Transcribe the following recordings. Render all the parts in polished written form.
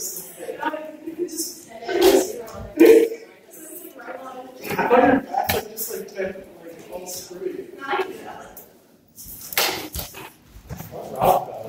thought your back was just like all screwy. What's wrong though?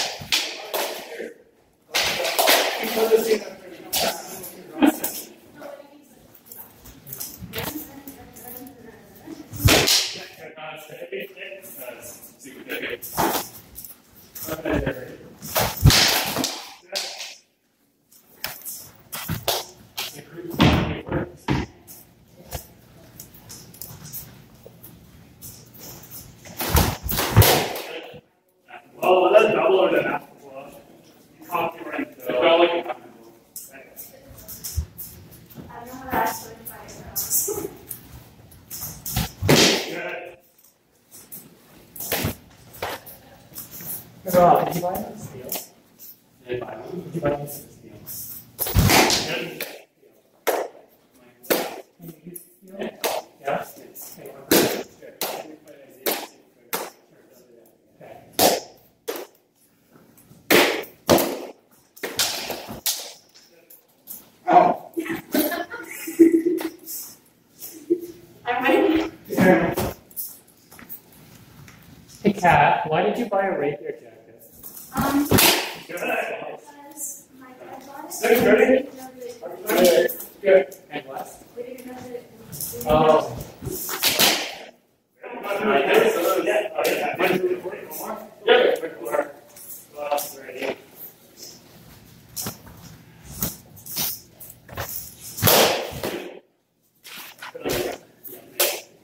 Oh, that's double or the half as well. Copyright. It's not like a half. I don't know how to ask for $5. Good. Rob, did you buy any steel? Did I buy one? Did you buy any steel? Good. Can you use steel? Yeah. Yes. Okay, okay. Okay. Oh. I'm ready. Hey, Kat, why did you buy a rapier jacket? Because my dad bought it. Ready? Ready? Good. And what? We didn't know that it was. Oh. Yeah.